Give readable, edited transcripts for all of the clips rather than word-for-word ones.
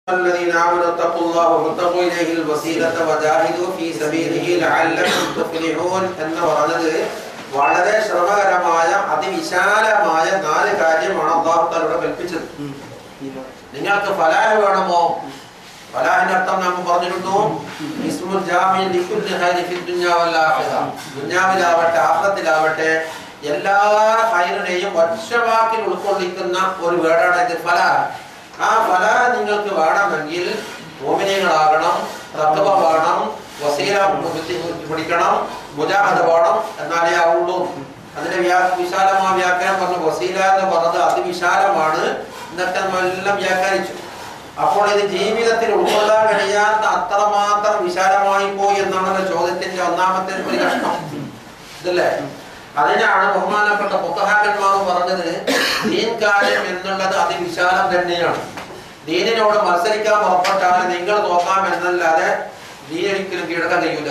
الذين آمنوا اتقوا الله وابتغوا إليه الوسيلة وجاهدوا في سبيله لعلكم تفلحون എന്ന് പറഞ്ഞത് വളരെ ശ്രമകരമായ അതിവിശാലമായ 4 കാര്യമാണ് അല്ലാഹു തആല ഇവിടെ കൽപ്പിച്ചത്. നിങ്ങൾക്ക് ഫലാഹ് വേണമോ? ഫലാഹിന്റെ അർത്ഥം നമ്മൾ പറഞ്ഞിരുന്നു, ഇസ്മുൽ ജാമി ലികുല്ലി ഖൈരി ഫി ദുനിയ വൽ ആഖിറ. ദുനിയാവിലാവട്ടെ ആഖിറത്തിലാവട്ടെ എല്ലാ ഖൈറിനെയും ഒറ്റവാക്കിൽ ഉൾക്കൊള്ളിക്കുന്ന ഒരു വേർഡാണ് ഇത് ഫലാഹ്. ആ ഫലാഹ് നിങ്ങൾക്ക് വേണമെങ്കിൽ മുഅ്മിനീങ്ങളാകണം, തഖ്വ വേണം, വസീല പഠിക്കണം, മുജാഹദ വേണം, എന്നാലേ ആവുള്ളൂ. അതിന്റെ വിശാലമായ വ്യാഖ്യാനം പറഞ്ഞു. വസീല എന്ന് പറഞ്ഞത് അതിവിശാലമാണ് എന്നൊക്കെ നമ്മളെല്ലാം വ്യാഖ്യാനിച്ചു. അപ്പോൾ ഇത് ജീവിതത്തിൽ ഉൾക്കൊള്ളാൻ കഴിയാത്ത അത്രമാത്രം വിശാലമായി പോയി എന്നാണ് ചോദ്യത്തിന്റെ ഒന്നാമത്തെ ഒരു കഷ്ണം, ഇതല്ലേ? അതിനാണ് ബഹുമാനപ്പെട്ട ഫുഖഹാക്കന്മാർ പറഞ്ഞത്, ദീൻ കാര്യം എന്നുള്ളത് അതിവിശാലം തന്നെയാണ്. ദീനിനോട് മത്സരിക്കാൻ പുറപ്പെട്ടാൽ നിങ്ങൾ നോക്കാം എന്നല്ലാതെ ദീൻ ഒരിക്കലും കീഴടക്കാൻ കഴിയൂല.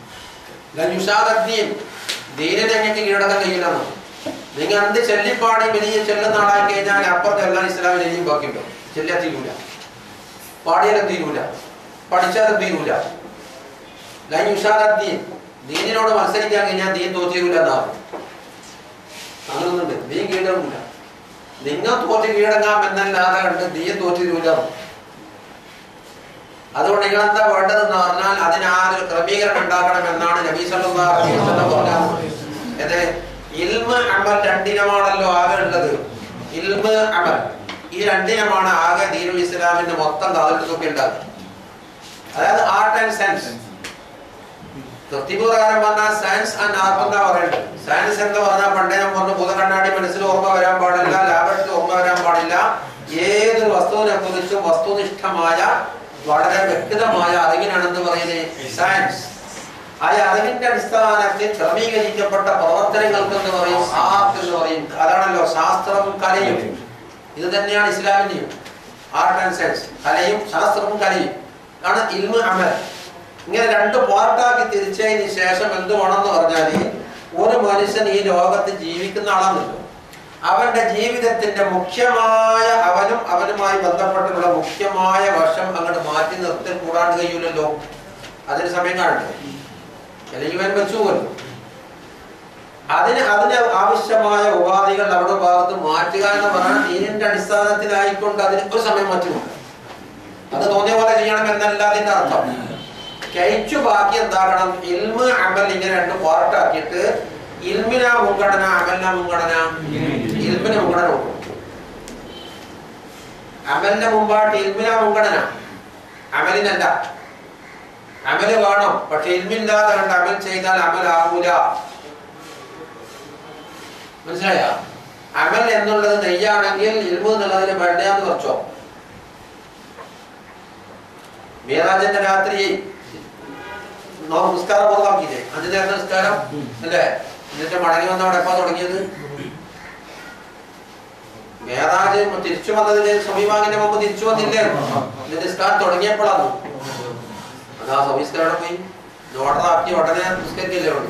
ദീനിനെ ഞങ്ങൾക്ക് കീഴടക്കാൻ കഴിയില്ല. നിങ്ങൾ എന്ത് ചെല്ലിപ്പാടി വലിയ ചെല്ലുന്ന ആളായി കഴിഞ്ഞാൽ അപ്പുറത്തെ എല്ലാ ഇസ്ലാമിൽ ഇനിയും ബാക്കിയുണ്ടോ? ചെല്ലാൻ തീരൂല, പാടിയാലും തീരൂല, പഠിച്ചാലും തീരൂല. ദീനിനോട് മത്സരിക്കാൻ കഴിഞ്ഞാൽ ദീൻ തോറ്റീരൂല എന്നാണ്. അങ്ങനൊന്നുണ്ട്, ദീൻ കീഴടങ്ങൂല. നിങ്ങൾ തോറ്റ് കീഴടങ്ങാം എന്നല്ലാതെ കണ്ട് ദീൻ തോറ്റീരൂല. അതുകൊണ്ട് നിങ്ങൾ എന്താ വേണ്ടതെന്ന് പറഞ്ഞാൽ അതിനാരൊരു ക്രമീകരണം ഉണ്ടാക്കണം എന്നാണ് നബി സല്ലല്ലാഹു അലൈഹി വസല്ലം പറഞ്ഞത്. ഇൽമ് അമൽ രണ്ടിനമാണല്ലോ ആകെ ഉള്ളത്. ഇൽമ് അമൽ ഈ രണ്ടിനമാണ് ആകെ ദീനുൽ ഇസ്ലാമിന്റെ മൊത്തം കാലത്തൊക്കെ ഉണ്ടാകുന്നത്. അതായത് ആർട്ട് ആൻഡ് സയൻസ്. പ്രകാരം പറഞ്ഞാൽ സയൻസ് ആൻഡ് ആർട്ട് എന്നാ പറയുന്നത്. സയൻസ് എന്ന് പറഞ്ഞാൽ പണ്ടേ ഞാൻ പറഞ്ഞു, ഭൂതകണ്ണാടി മനസ്സിൽ ഓർമ്മ വരാൻ പാടില്ല, ലാബറട്ടറി ഓർമ്മ വരാൻ പാടില്ല. ഏതൊരു വസ്തുവിനെ കുറിച്ചും വസ്തുനിഷ്ഠമായ വളരെ വ്യക്തമായ അറിവിനാണെന്ന് പറയുന്നത് സയൻസ്. ആ അറിവിന്റെ അടിസ്ഥാനത്തിൽ ക്രമീകരിക്കപ്പെട്ട പ്രവർത്തനങ്ങൾക്കെന്ന് പറയും ആർട്ട് എന്ന് പറയും. അതാണല്ലോ ശാസ്ത്രവും കലയും. ഇത് തന്നെയാണ് ഇസ്ലാമിന്റെയും ആർട്ട് ആൻഡ് സയൻസ്. കലയും ശാസ്ത്രവും കലയും ആണ് ഇൽമ് അമൽ. ഇങ്ങനെ 2 പാർട്ടാക്കി തിരിച്ചതിന് ശേഷം എന്ത് വേണമെന്ന് പറഞ്ഞാൽ, ഒരു മനുഷ്യൻ ഈ ലോകത്ത് ജീവിക്കുന്ന ആളാണല്ലോ, അവന്റെ ജീവിതത്തിന്റെ മുഖ്യമായ അവനുമായി ബന്ധപ്പെട്ടുള്ള മുഖ്യമായ വശം അങ്ങോട്ട് മാറ്റി നിർത്തി കൂടാണ്ട് കഴിയൂലല്ലോ. അതിന് സമയം കാണണ്ടേ? അല്ലെങ്കിൽ ഇവൻ വെച്ചു പോലും. അതിന് ആവശ്യമായ ഉപാധികൾ അവിടെ ഭാഗത്ത് മാറ്റുക എന്ന് പറഞ്ഞാൽ ദീനിന്റെ അടിസ്ഥാനത്തിലായിക്കൊണ്ട് അതിന് ഒരു സമയം മാറ്റുന്നുണ്ട്. അത് തോന്നിയ പോലെ ചെയ്യണം എന്നല്ല അതിന്റെ അർത്ഥം. കഴിച്ചു ബാക്കി എന്താക്കണം? ഇൽമ് അമൽ ഇങ്ങനെ 2 പാർട്ടാക്കിയിട്ട് ഇൽമിനാ മുൻഗണന, അമലിനാ മുൻഗണന. ഇൽമിന് മുൻഗണന കൊടുക്കും. അമലിന്റെ മുമ്പായിട്ട് ഇൽമിനാ മുൻഗണന, അമലിനല്ല. അമല് വേണം, പക്ഷെ ഇൽമില്ലാതെ കണ്ട് അമൽ ചെയ്താൽ അമലാകൂല. മനസ്സിലായ? അമൽ എന്നുള്ളത് നെയ്യാണെങ്കിൽ ഇൽമു എന്നുള്ളതിന് വേണ്ടയാന്ന് കുറച്ചോ. മേറാജിന്റെ രാത്രി നിസ്കാരം പുറത്താക്കിയില്ലേ? 5 നേരത്തെ നിസ്കാരം അല്ലേ? എന്നിട്ട് മടങ്ങി വന്ന അവിടെ എപ്പാ തുടങ്ങിയത്? മേറാജ് തിരിച്ചു വന്നതിന് സമീപാങ്ങിന്റെ മുമ്പ് തിരിച്ചു വന്നില്ലേ? നിസ്കാരം തുടങ്ങിയപ്പോഴാണ്. അതാ സമീസ്കാരം പോയി ഓർഡറാക്കി ഉടനെ നിസ്കരിക്കല്ലേ ഉള്ളൂ.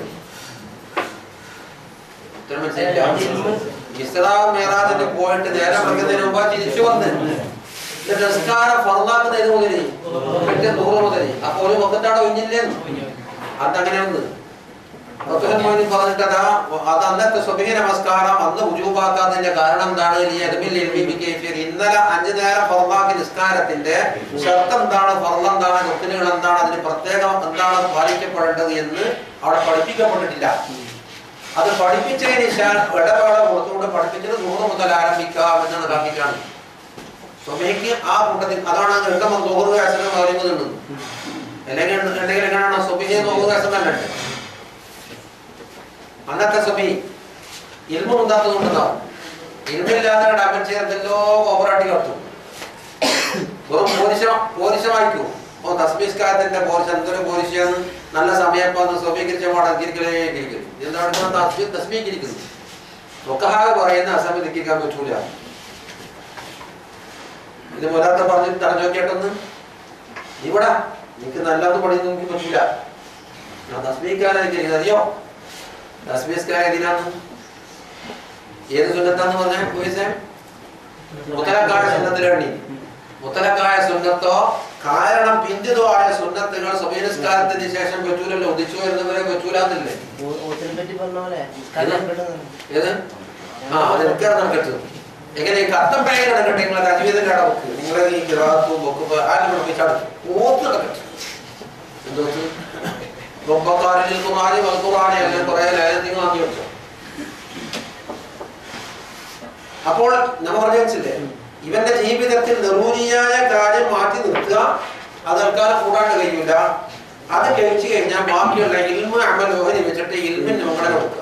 ഇസ്രാ മേറാജിന് പോയിട്ട് നേരം വയ്ക്കുന്നതിന് മുമ്പ് തിരിച്ചു വന്ന് നിസ്കാരം ഫർളാക്കുന്നതിന് മുതലേ 100 മുതൽ അപ്പൊ ഒരു മൊത്തത്താടെ ഒഴിഞ്ഞില്ലേ? അതങ്ങനെ ഒന്ന് പറഞ്ഞിട്ട് അത് അന്നത്തെ സുബഹി നമസ്കാരം അന്ന് ഉജൂബാക്കാത്തതിന്റെ കാരണം എന്താണ്? ഇന്നലെ 5 നേരം ഫർളാക്കി നിസ്കാരത്തിന്റെ ഷർത്ത് എന്താണ്, ഫർള് എന്താണ്, റുക്നുകൾ എന്താണ്, അതിന് പ്രത്യേകം എന്താണ് പാലിക്കപ്പെടേണ്ടത് എന്ന് അവിടെ പഠിപ്പിക്കപ്പെട്ടിട്ടില്ല. അത് പഠിപ്പിച്ചതിന് ഇടവേള കൊടുത്തുകൊണ്ട് പഠിപ്പിച്ചത് 100 മുതൽ ആരംഭിക്കാം എന്നാണ് കാണിക്കാണ്. സുബഹിക്ക് ആ കൂട്ടത്തിൽ അതാണ് എഴുതുമ്പോൾ 100 വയസ്സെന്ന് പറയുന്നുണ്ട്. അല്ലെങ്കിൽ എങ്ങനെയാണോ സുബഹി 100 വയസ്സം തന്നെ ഉണ്ട്. അന്നത്തെ സുബഹി ഇൽമു ഉണ്ടാത്തതുകൊണ്ടാവും. ഇൽമില്ലാതെ അമൽ ചെയ്തല്ലോ ഓവറാട്ടി കത്തും. വെറും പോരിശമായിരിക്കും. തസ്ബീഹ്കാരത്തിന്റെ പോരിശ എന്തൊരു പോരിശയാണ്. നല്ല സമയം സുബഹികരിച്ച പാടക്കിരിക്കലേക്കിരിക്കും. എന്താണ് തസ്ബീഹിരിക്കുന്നു? ഫുഖഹാ പറയുന്ന അസമിരിക്കാൻ പറ്റൂല. ഇത് പോരാത്ത പറഞ്ഞിട്ട് തടഞ്ഞു നോക്കിയിട്ടൊന്ന് ഇവിടെ എനിക്ക് നല്ലത് പഠിച്ചു നോക്കി പറ്റില്ല. ഞാൻ തസ്ബീഹ്കാരൻ അറിയോ? തസ്ബീഹ്കാരൻ ഇതിനാണ് ഏത് സുന്നത്താന്ന് പറഞ്ഞാൽ മുത്തലക്കാട് സുന്നത്തിലാണ്. മുത്തലക്കായ സുന്നത്തോ കാരണം പിന്തിതോ ആയ സുന്നത്തുകൾ സുബഹി നിസ്കാരത്തിന് ശേഷം പറ്റൂലല്ലോ. ഉദിച്ചു വരുന്നവരെ പറ്റൂലാന്നില്ലേ? ഏത് അതെനിക്ക് നടക്കട്ടെ. എങ്ങനെ കത്തം പേര് നടക്കട്ടെ? നിങ്ങളെ അജീവിതന്റെ അടവക്ക് നിങ്ങളെ ഈ ഗ്രാഹത്തും ബൊക്കും ആരും പഠിപ്പിച്ചാൽ ഓത്ത് നടക്കട്ടെ. എന്തോത്ത് റബ്ബക്കാരിൽ ഖുർആനി വൽഖുർആനി എല്ലാം കുറെ ലേലങ്ങൾ വാങ്ങി വെച്ചോ. അപ്പോൾ നമ്മൾ പറഞ്ഞു വെച്ചില്ലേ, ഇവന്റെ ജീവിതത്തിൽ നെറൂരിയായ കാര്യം മാറ്റി നിർത്തുക. അത് തൽക്കാലം കൂടാണ്ട് കഴിയൂല. അത് കഴിച്ചു കഴിഞ്ഞാൽ ബാക്കിയുള്ള ഇൽമ അമലോഹരി വെച്ചിട്ട് ഇൽമിന് മുൻഗണന കൊടുക്കുക.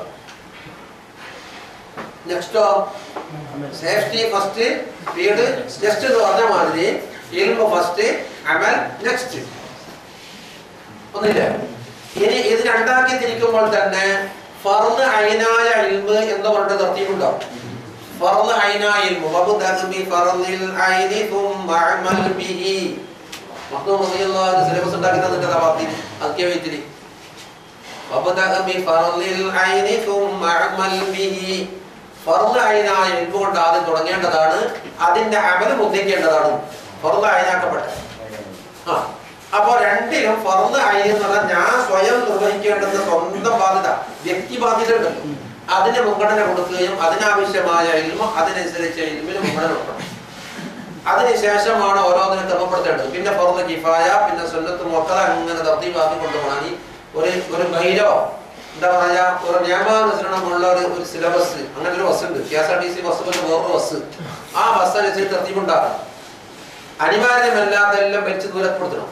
നെക്സ്റ്റോ സേഫ്റ്റി ഫസ്റ്റ്, സ്പീഡ് നെക്സ്റ്റ് എന്ന് പറഞ്ഞ മാതിരി ഇൽമ ഫസ്റ്റ്, അമൽ നെക്സ്റ്റ്. ഒന്നില്ല. ഇനി ഇത് രണ്ടാക്കി തിരിക്കുമ്പോൾ തന്നെ ഫർദ് ഐനായ ഇൽമ് എന്ന് പറഞ്ഞിട്ട് തർത്തീബുണ്ടാവും. ഫർദ് ഐനായ ഇൽമ് വബ്ദഅ ബി ഫർദിൽ ഐനി തുമ്മ അമൽ ബിഹി. മഖ്ദൂം റളിയല്ലാഹു അൻഹു സിലബസ് ഉണ്ടാക്കി തന്നിട്ട് തവാത്തി അതൊക്കെ വെയിറ്റില് വബ്ദഅ ബി ഫർദിൽ ഐനി തുമ്മ അമൽ ബിഹി. ഫർദ് ഐനായ ഇൽമ് കൊണ്ട് ആദ്യം തുടങ്ങേണ്ടതാണ്, അതിന്റെ അമൽ മുദ്ദിക്കേണ്ടതാണ്. ഫർദ് ഐനാക്കപ്പെട്ട അപ്പൊ രണ്ടിലും ഫർദ് ഐൻ എന്ന് പറഞ്ഞാൽ ഞാൻ സ്വയം നിർവഹിക്കേണ്ടുന്ന സ്വന്തം ബാധ്യത, വ്യക്തി ബാധ്യത ഉണ്ടല്ലോ, അതിന് മുൻഗണന കൊടുക്കുകയും അതിനാവശ്യമായ ഇൽമ അതിനനുസരിച്ച് ഇൽമിന് മുൻഗണന കൊടുക്കണം. അതിനുശേഷമാണ് ഓരോന്നിനും ക്രമപ്പെടുത്തേണ്ടത്. പിന്നെ ഫർദ് കിഫായ, പിന്നെ സുന്നത്ത് മുഅക്കദ, അങ്ങനെ തർത്തീബാക്കി കൊണ്ടുപോകണം. ഒരു ഗൈരോ എന്താ പറയാ, ഒരു നിയമാനുസരണമുള്ള ഒരു സിലബസ്, അങ്ങനെ ഒരു ബസ് ഉണ്ട്. KSRTC ബസ് പോലെ വേറൊരു ബസ്. ആ ബസ് അനുസരിച്ച് തർത്തീബുണ്ടാക്കണം. അനിവാര്യമല്ലാതെല്ലാം വെച്ച് ദൂരപ്പെടുത്തണം.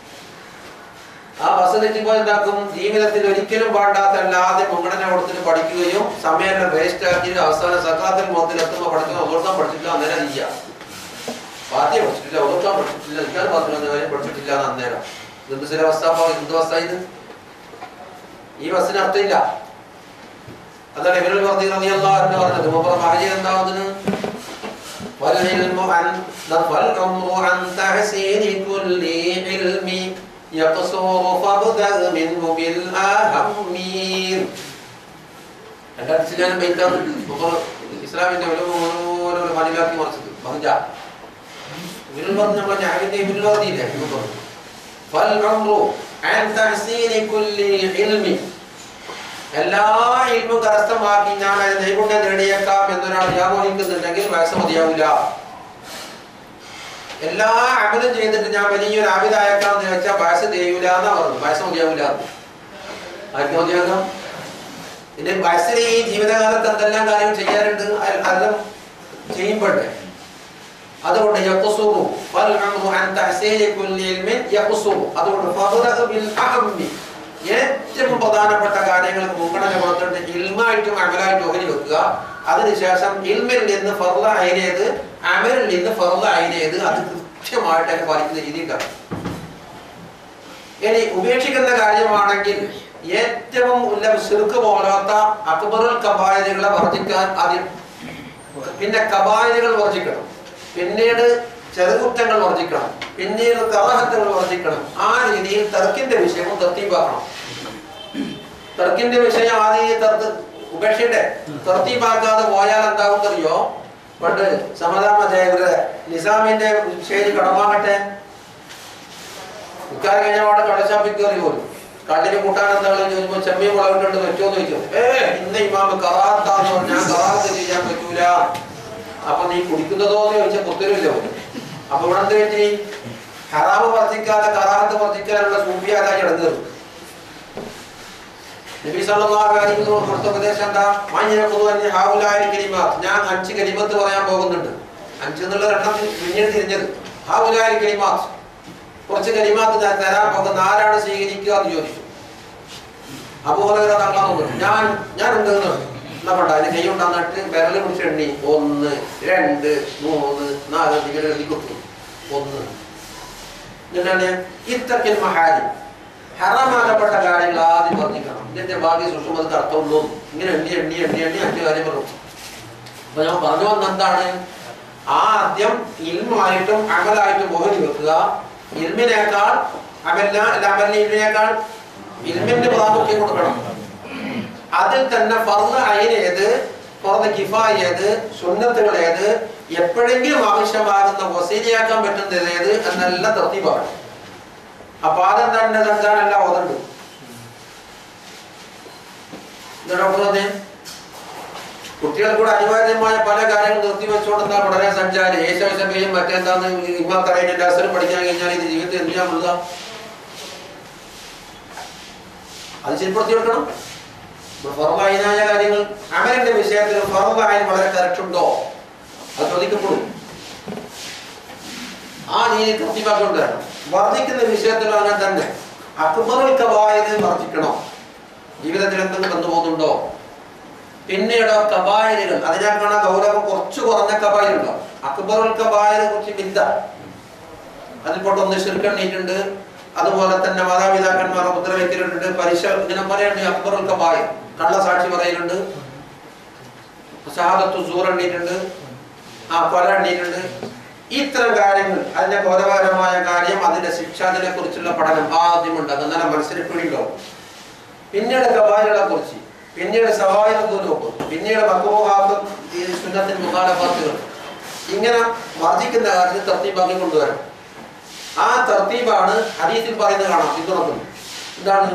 ആ ബസ് തെറ്റിപ്പോൾ എന്താക്കും, ജീവിതത്തിൽ ഒരിക്കലും പാണ്ടാത്തല്ലാതെ മുൻഗണന കൊടുത്തിട്ട് പഠിക്കുകയും സമയം വേസ്റ്റ് ആക്കി അവസാനം സക്കാത്തിൽ മുഖത്തിൽ എത്തുമ്പോൾ പഠിക്കുന്ന ഒതുക്കാൻ പഠിച്ചിട്ടില്ല അന്നേരം ചെയ്യാം. പാദ്യം പഠിച്ചിട്ടില്ല, ഒതുക്കാൻ പഠിച്ചിട്ടില്ല, നിൽക്കാൻ പാത്രം പഠിച്ചിട്ടില്ല എന്ന് അന്നേരം എന്ത് സിലബസ് എന്ത് ബസ്സാ ഇത്? ഈ ബസ്സിന് അർത്ഥമില്ല. അതാണ് ഇവരിൽ റളിയല്ലാഹു അൻഹു പറഞ്ഞത്. മുമ്പ് മഹജി എന്താവുന്നതിന് ഇസ്ലാമിന്റെ ഓരോ മനസ്സിലാക്കി മറിച്ചത് പറഞ്ഞ നമ്മളെ ഞാനിന്റെ ഇവരിൽ പറഞ്ഞില്ലേ, എല്ലാ ഇൽമും കരസ്ഥമാക്കി ഞാൻ നൈപുണ്യം നേടിയേക്കാം എന്നൊരാൾ വ്യാമോഹിക്കുന്നുണ്ടെങ്കിൽ വയസ്സ് മതിയാവില്ല. എല്ലാ അമലും ചെയ്തിട്ട് ഞാൻ വലിയൊരു ആബിദായേക്കാം എന്ന് വെച്ചാൽ വയസ്സ് ചെയ്യൂല എന്നാ പറഞ്ഞു. വയസ്സ് മതിയാവില്ല. ആർക്കും മതിയാകാം? പിന്നെ വയസ്സിൽ ഈ ജീവിതകാലത്ത് എന്തെല്ലാം കാര്യങ്ങൾ ചെയ്യാറുണ്ട്, അതെല്ലാം ചെയ്യുമ്പോഴേ അതുകൊണ്ട് ഏറ്റവും പ്രധാനപ്പെട്ട കാര്യങ്ങൾക്ക് മുൻഗണന കൊടുത്തിട്ട് ഇൽമായിട്ടും അമലായിട്ടും ഓഹരി വെക്കുക. അതിനുശേഷം ഇൽമിൽ നിന്ന് ഫർദ് ഐനേത്, അമലിൽ നിന്ന് ഫർദ് ഐനേത്, അത് കൃത്യമായിട്ട് അതിനെ പാലിക്കുന്ന രീതി ഉണ്ടാവും. ഇനി ഉപേക്ഷിക്കുന്ന കാര്യമാണെങ്കിൽ ഏറ്റവും ശിർക്ക് പോലാത്ത അക്ബറുൽ കബായിലുകളെ വർജിക്കാൻ ആദ്യം, പിന്നെ കബായിലുകൾ വർജിക്കണം, പിന്നീട് ചെറുകുറ്റങ്ങൾ വർജിക്കണം, പിന്നീട് കറാഹത്തുകൾ വർജിക്കണം. ആ രീതിയിൽ തർക്കിന്റെ വിഷയവും തർത്തീബാക്കണം. തർക്കിന്റെ വിഷയം ആദ്യം ഉപേക്ഷയുടെ തർത്തീബാക്കാതെ പോയാൽ എന്താവും അറിയോ? പണ്ട് സമതാമതയുടെ നിസാമിന്റെ ശൈലി കടമാകട്ടെ, ഇക്കാര്യം കഴിഞ്ഞപാടെ കടശാപ്പിൽ കയറി പോലും കള്ളിന് കൂട്ടാൻ എന്താണെന്ന് ചോദിക്കുമ്പോൾ ചെമ്മീൻ മുളകിട്ടുണ്ട് വെച്ചോന്ന് ചോദിച്ചു. ഇന്ന് ഇമാമ് കറാത്താന്ന് പറഞ്ഞാൽ കറാത്ത് ചെയ്യാൻ പറ്റൂല. അപ്പൊ നീ കുടിക്കുന്നതോ എന്ന് ചോദിച്ചാൽ പുത്തരില്ല. അപ്പൊ ഇവിടെ എന്ത് പറ്റി? ഹറാമ് വർദ്ധിക്കാതെ കറാത്ത് വർദ്ധിക്കാനുള്ള സൂഫിയാതായി ഇടങ്ങേറും. നബി സല്ലല്ലാഹു അലൈഹി വസല്ലം കൊടുത്ത ഉപദേശം എന്താ? ഞാൻ 5 കലിമത്ത് പറയാൻ പോകുന്നുണ്ട്. 5 എന്നുള്ള എണ്ണത്തിൽ പിന്നീട് തിരിഞ്ഞത് ഹാഉലായി കലിമാത്ത്, കുറച്ച് കലിമാത്ത് ഞാൻ തരാൻ പോകുന്ന ആരാണ് സ്വീകരിക്കുക എന്ന് ചോദിച്ചു. അബൂ ഹുറൈറ തങ്ങളാണ് ഞാൻ ഉണ്ടെന്ന് എന്നപ്പെട്ട അതിന് കൈ ഉണ്ടാന്നിട്ട് വിരല് പിടിച്ച് എണ്ണി 1 2 3 4 ഇങ്ങനെ എഴുതി കൊടുത്തു. 1 എന്നിട്ടാണ് ഇത്തക്കിൽ മഹാരി, ഹറാമാകപ്പെട്ട കാര്യങ്ങൾ ആദ്യം വർദ്ധിക്കണം. ഇതിന്റെ ഭാഗ്യ സുഷമത് അർത്ഥമുള്ളൂ. ഇങ്ങനെ എണ്ണി എണ്ണി എണ്ണി എണ്ണി 5 കാര്യം പറഞ്ഞു. അപ്പൊ ഞാൻ പറഞ്ഞു വന്ന എന്താണ്? ആദ്യം ഇൽമായിട്ടും അമലായിട്ടും ഓഹരി വെക്കുക. ഇൽമിനേക്കാൾ അമലിനേക്കാൾ ഇൽമിന്റെ പ്രാമുഖ്യം കൊടുക്കണം. അതിൽ തന്നെ ഫർദ് ഐൻ ഏത്, ഫർദ് കിഫായ ഏത്, സുന്നത്തുകൾ ഏത്, എപ്പോഴെങ്കിലും ആവശ്യമാകുന്ന വസീലയാക്കാൻ പറ്റുന്നത് ഏത് എന്നെല്ലാം തർത്തീബാണ്. അപ്പൊ ആദ്യം തന്നെ സഞ്ചാരമല്ല ഓതുണ്ട്. കുട്ടികൾ കൂടെ അനിവാര്യമായ പല കാര്യങ്ങൾ നിർത്തിവെച്ചുകൊണ്ടെന്താ പഠന സഞ്ചാരം ഏശാസഭയും മറ്റെന്താന്ന് ഇമാക്കറിയാൻ അസരം പഠിക്കാൻ കഴിഞ്ഞാൽ ഇത് ജീവിതത്തിൽ എന്തിനാ മുഴുക? അത് ശരിപ്പെടുത്തി കൊടുക്കണം. ഫർദായ കാര്യങ്ങൾ അമലിന്റെ വിഷയത്തിൽ ഫർദായ വളരെ കറക്റ്റ് ഉണ്ടോ അത് ചോദിക്കപ്പെടും. ആ നീതി തൃപ്തിപ്പാക്കൊണ്ടുവരണം. വർദ്ധിക്കുന്ന വിഷയത്തിൽ അങ്ങനെ തന്നെ അക്ബറുൽ കബായിർ വർദ്ധിക്കണോ, ജീവിതത്തിൽ എന്തെങ്കിലും വന്നുപോകുന്നുണ്ടോ? പിന്നീട് കബായരുകൾ അതിനേക്കാണ് ഗൗരവം കുറച്ചു കുറഞ്ഞ കബായരുണ്ടോ? അക്ബറുൽ കബായരെ കുറിച്ച് വിദ്യ അതിൽപ്പെട്ടൊന്ന് ശിർക്കെണ്ണീട്ടുണ്ട്. അതുപോലെ തന്നെ മാതാപിതാക്കന്മാരെ മുദ്രവെക്കലുണ്ട്, ഇങ്ങനെ പറയുന്നുണ്ട്. അക്ബറുൽ കബായർ കള്ളസാക്ഷി പറയലുണ്ട്, ഷഹാദത്തു സൂർ എണ്ണീട്ടുണ്ട്, കൊല എണ്ണീട്ടുണ്ട്. ഇത്തരം കാര്യങ്ങൾ അതിന്റെ ഗൗരവകരമായ കാര്യം അതിന്റെ ശിക്ഷ അതിനെ കുറിച്ചുള്ള പഠനം ആദ്യമുണ്ട്. അത് നല്ല മനസ്സിലിട്ടുണ്ടോ? പിന്നീട് കബായറുകളെ കുറിച്ച്, പിന്നീട് സവായത്തുലോക്ക്, പിന്നീട് മക്റൂഹാത്തും സുന്നത്തിൻ മുഖാലഫാത്തുകൾ, ഇങ്ങനെ വർദ്ധിക്കുന്ന കാര്യത്തിൽ തർത്തീബാക്കി കൊണ്ടുവരണം. ആ തർത്തീബാണ് ഹദീസിൽ പറയുന്നത് കാണാം. പിന്തുണക്കുന്നു. എന്താണ്?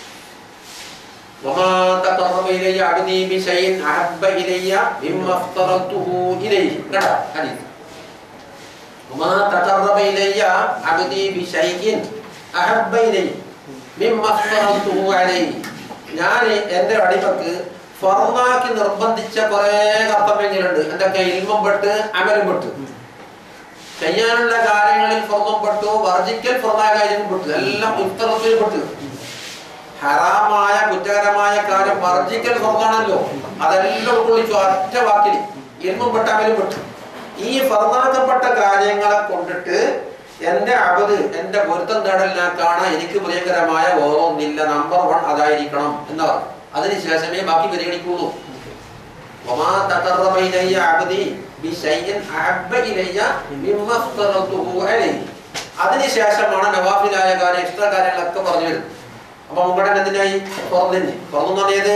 വമാ തഖറബ ഇലയ്യ അബ്ദി ബിശൈഇൻ അഹബ്ബ ഇലയ്യ മിമ്മ അഫ്തറതുഹു ഇലൈഹി. കേട്ടോ ഹദീസ്. വമാ തഖറബ ഇലയ്യ അബ്ദി ബിശൈഇൻ അഹബ്ബ ഇലയ്യ മിമ്മ അഫ്തറതുഹു അലൈഹി. ഞാൻ എൻ്റെ അടിമക്ക് ഫർദാക്കി നിർബന്ധിച്ച കുറെ കർത്തവ്യങ്ങളുണ്ട്. എന്തൊക്കെ? ഇൽമും പെട്ട് അമലും പെട്ട്, ചെയ്യാനുള്ള കാര്യങ്ങളിൽ ഫർദും പെട്ടു, വർജിക്കൽ ഫർദായ കാര്യങ്ങളും പെട്ടു, എല്ലാം ഇഫ്തറത്തിൽ പെട്ടു. ഹറാമായ കുറ്റകരമായ കാര്യം വർജിക്കൽ ഫർദാണല്ലോ, അതെല്ലാം ഉൾക്കൊള്ളിച്ചു ഒറ്റ വാക്കിൽ. ഇൽമും പെട്ട് അമലും പെട്ടു. ഈ ഫർദാക്കപ്പെട്ട കാര്യങ്ങളെ കൊണ്ടിട്ട് എന്റെ അബദ് എന്റെ പൊരുത്തം നേടലിനാക്കാണ് എനിക്ക് പ്രിയകരമായ ഓരോന്നില്ല. നമ്പർ 1 അതായിരിക്കണം എന്ന് പറഞ്ഞു. അതിനുശേഷമേ ബാക്കി പരിഗണിക്കുള്ളൂ. വമാ തഖറബ ഇലയ്യ അബ്ദി ബിശൈഇൻ അഹബ്ബ ഇലയ്യ മിമ്മ അഫ്തറതുഹു അലൈഹി. അതിനുശേഷമാണ് നവാഫിലായ കാര്യം, എക്സ്ട്രാ കാര്യങ്ങളൊക്കെ പറഞ്ഞു വരുന്നത്. അപ്പൊ മുമ്പടൻ എന്തിനായി? ഫർദിന്. ഫർദ് എന്ന് പറഞ്ഞത്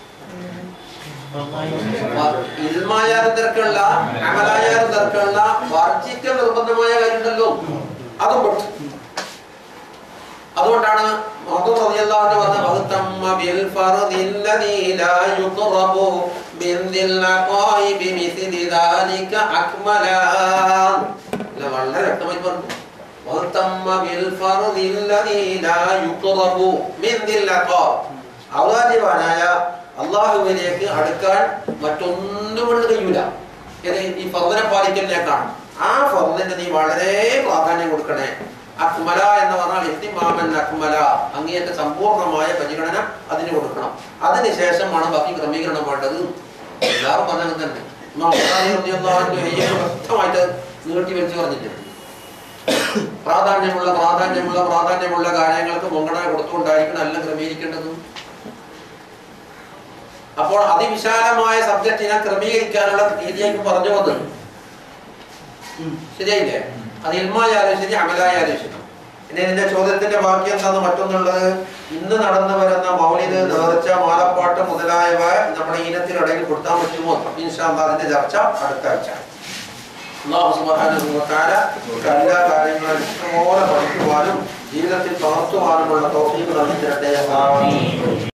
ഇൽമായാലും തിരക്കുള്ള അമലായാലും തിരക്കുള്ള വർജിക്കൽ നിർബന്ധമായ കാര്യം ഉണ്ടല്ലോ, അതും പെട്ടു. അതുകൊണ്ടാണ് മുഹമ്മദ് റളിയല്ലാഹു അൻഹു പറഞ്ഞ വഹതമ്മ ബിൽ ഫർദില്ലദീ ലാ യുഖറബു മിൻ ദിൽ ഖായിബി മിസ്ലി ദാലിക അക്മലാ. വളരെ വ്യക്തമായി പറഞ്ഞു. വഹതമ്മ ബിൽ ഫർദില്ലദീ ലാ യുഖറബു മിൻ ദിൽ ഖായിബ്. ഔദാര്യവാനായ അല്ലാഹുവിലേക്ക് അടുക്കാൻ മറ്റൊന്നും കൊണ്ട് കഴിയൂല. ഈ ഫർദിനെ പാലിക്കലിനേക്കാണ്. ആ ഫർദിന് നീ വളരെ പ്രാധാന്യം കൊടുക്കണേ. അക്മല എന്ന് പറഞ്ഞാൽ ഇത്തിമാമൻ അക്മല, അങ്ങേറ്റ സമ്പൂർണമായ പരിഗണന അതിന് കൊടുക്കണം. അതിനുശേഷമാണ് ബാക്കി ക്രമീകരണം വേണ്ടത്. എല്ലാവരും പറഞ്ഞത് തന്നെ വ്യക്തമായിട്ട് നീട്ടി വെച്ച് പറഞ്ഞിട്ടുണ്ട്. പ്രാധാന്യമുള്ള കാര്യങ്ങൾക്ക് മുൻഗണന കൊടുത്തുകൊണ്ടായിരിക്കണം എല്ലാം ക്രമീകരിക്കേണ്ടത്. അപ്പോൾ അതിവിശാലമായ സബ്ജക്റ്റിനെ ക്രമീകരിക്കാനുള്ള രീതിയായിട്ട് പറഞ്ഞു വന്നത് ശരിയായില്ലേ? അത് ഇൽമായാലും ശരി അമലായാലും ശരി. ഇനി ഇതിന്റെ ചോദ്യത്തിന്റെ ബാക്കി എന്താന്ന് മറ്റൊന്നുള്ളത്, ഇന്ന് നടന്നു വരുന്ന മൗലിദ്, നേർച്ച, മാലപ്പാട്ട് മുതലായവ നമ്മുടെ ഈനത്തിനിടയിൽ കൊടുത്താൻ പറ്റുമോ? ഇൻഷാ അല്ലാഹ് അതിന്റെ ചർച്ച അടുത്ത ആഴ്ച. അല്ലാഹു സുബ്ഹാനഹു വ തആല എല്ലാ കാര്യങ്ങളും ഇഷ്ടംപോലെ പഠിക്കുവാനും ജീവിതത്തിൽ പകർത്തുവാനുമുള്ള തൗഫീഖ് നൽകി തരട്ടെ.